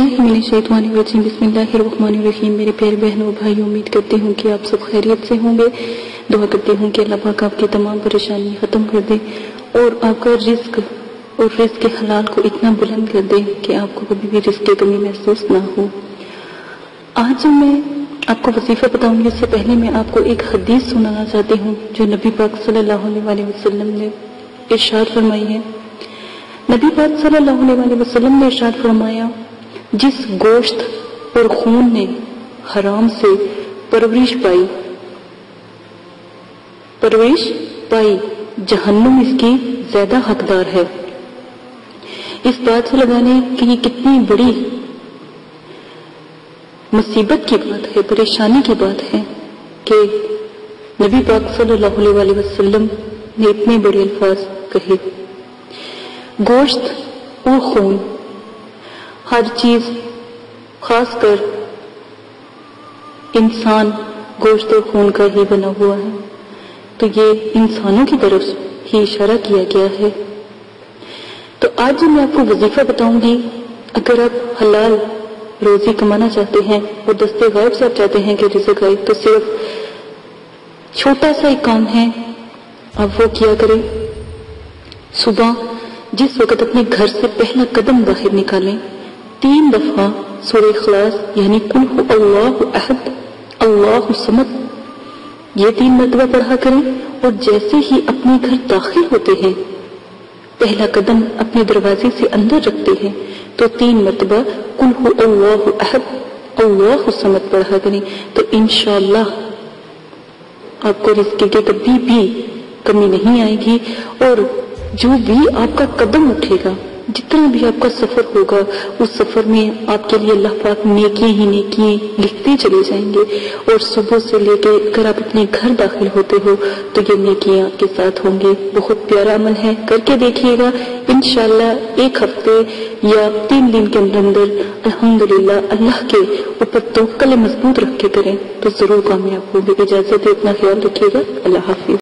बिस्मिल्लाहि मिनश्शैतानिर्रजीम बिस्मिल्लाहिर्रहमानिर्रहीम। मेरे प्यारे बहनों और भाइयों, उम्मीद करती हूँ कि आप सब खैरियत से होंगे। दुआ करती हूँ कि अल्लाह पाक आपकी तमाम परेशानी ख़त्म कर दे और आपका रिस्क और रिस्क के हलाल को इतना बुलंद कर दे कि आपको कभी भी रिस्क की कमी महसूस ना हो। आज जो मैं आपको वजीफा बताऊंगी, इससे पहले मैं आपको एक हदीस सुनाना चाहती हूँ जो नबी पाक सल्लल्लाहु अलैहि वसल्लम ने इरशाद फरमाई है। नबी पाक सल्लल्लाहु अलैहि वसल्लम ने इरशाद फरमाया, जिस गोश्त और खून ने हराम से परवरिश पाई जहन्नुम इसकी ज्यादा हकदार है। इस बात से लगाने कि ये कितनी बड़ी मुसीबत की बात है, परेशानी की बात है कि नबी पाक सल्लल्लाहु अलैहि वसल्लम ने इतने बड़े अल्फाज कहे। गोश्त और खून, हर चीज, खासकर इंसान गोश्त और खून का ही बना हुआ है, तो ये इंसानों की तरफ ही इशारा किया गया है। तो आज जो मैं आपको वजीफा बताऊंगी, अगर आप हलाल रोजी कमाना चाहते हैं और दस्ते गायब से आप चाहते हैं कि रिज़्क़ आए, तो सिर्फ छोटा सा एक काम है, आप वो किया करें। सुबह जिस वक्त अपने घर से पहला कदम बाहर निकालें, 3 दफा सूरह इखलास यानी कुल हु अल्लाहु अहद अल्लाहु समद, ये 3 मरतबा पढ़ा करें। और जैसे ही अपने घर दाखिल होते हैं, पहला कदम अपने दरवाजे से अंदर रखते हैं, तो 3 मरतबा कुल हु अल्लाहु अहद अल्लाहु समद पढ़ा करें। तो इंशाअल्लाह आपको रिज़्क़ की कभी भी कमी नहीं आएगी। और जो भी आपका कदम उठेगा, जितना भी आपका सफर होगा, उस सफर में आपके लिए अल्लाह पाक नेकियां ही नेकियां लिखते चले जाएंगे। और सुबह से लेके अगर आप अपने घर दाखिल होते हो तो ये नेकियां आपके साथ होंगे। बहुत प्यारा अमल है, करके देखिएगा। इंशाअल्लाह 1 हफ्ते या 3 दिन के अंदर अल्हम्दुलिल्लाह अल्लाह के ऊपर तवक्कुल मजबूत रख के करें तो जरूर कामयाब होंगे। इजाजत है, अपना ख्याल रखिएगा। अल्लाह हाफिज।